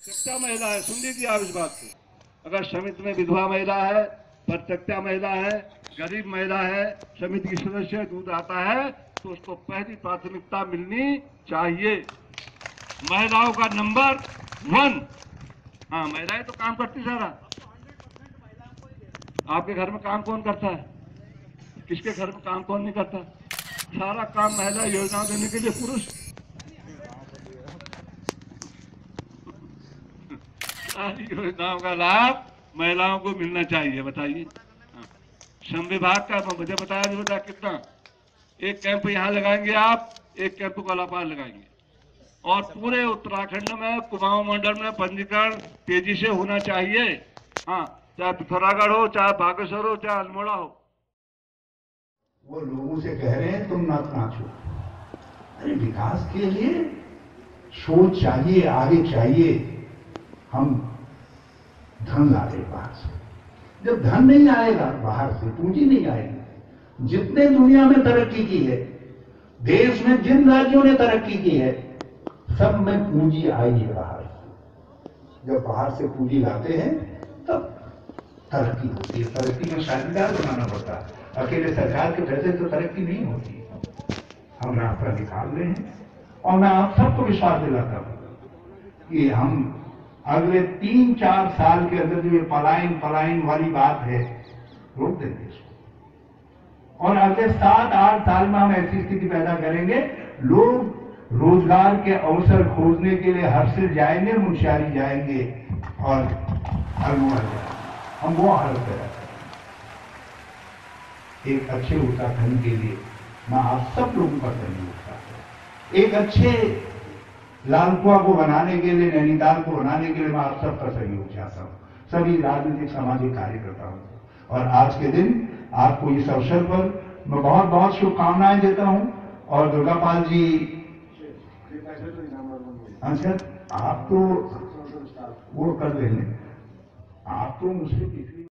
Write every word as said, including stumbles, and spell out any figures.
सच्चा महिला है, सुन लीजिए आप इस बात को। अगर समिति में विधवा महिला है, परित्यक्ता महिला है, गरीब महिला है, समिति की सदस्य दूध आता है, तो उसको पहली प्राथमिकता मिलनी चाहिए। महिलाओं का नंबर वन। हाँ, महिलाएं तो काम करती सारा। आपके घर में काम कौन करता है? किसके घर में काम कौन नहीं करता? सारा काम महिला योजना देने के लिए पुरुष। सारी योजनाओं का लाभ महिलाओं को मिलना चाहिए। बताइए। श्रम विभाग का मुझे बताया नहीं बता कितना। एक कैंप यहाँ लगाएंगे आप, एक कैंप कोलापाल लगाएंगे, और पूरे उत्तराखंड में कुमाऊं मंडल में पंजीकरण तेजी से होना चाहिए। हाँ, चाहे पिथौरागढ़ हो, चाहे बागेश्वर हो, चाहे अल्मोड़ा हो। वो लोगों से कह रहे हैं तुम नाच नाचो। अरे विकास के लिए सोच चाहिए, आगे चाहिए। हम धन ला रहे बाहर से। जब धन नहीं आएगा बाहर से, पूंजी नहीं आएगी। जितने दुनिया में तरक्की की है, देश में जिन राज्यों ने तरक्की की है, सब में पूंजी आएगी बाहर से। जब बाहर से पूंजी लाते हैं तब तरक्की होती है। तरक्की में साझेदार बनाना पड़ता है। अकेले सरकार के पैसे से तरक्की नहीं होती। हम रास्ता निकाल रहे हैं और मैं आप सबको विश्वास दिलाता हूं कि हम अगले तीन चार साल के अंदर जो ये पलायन पलायन वाली बात है, रोक देंगे इसको। और अगले सात आठ साल में हम ऐसी स्थिति पैदा करेंगे, लोग रोजगार के अवसर खोजने के लिए हर्षिल जाएंगे, मुंशियारी जाएंगे और अल्मोड़ा जाएंगे। हम वो हालत पैदा करेंगे। एक अच्छे उत्तराखंड के लिए मैं आप सब लोगों का सहयोग चाहता हूं। एक अच्छे लालकुआ को बनाने के लिए, नैनीताल को बनाने के लिए मैं आप सबका सहयोग चाहता हूं, सभी राजनीतिक सामाजिक कार्यकर्ताओं को। और आज के दिन आपको इस अवसर पर मैं बहुत बहुत शुभकामनाएं देता हूं। और दुर्गापाल जी, अच्छा आप तो वो कर देंगे, आप तो मुझसे पिछली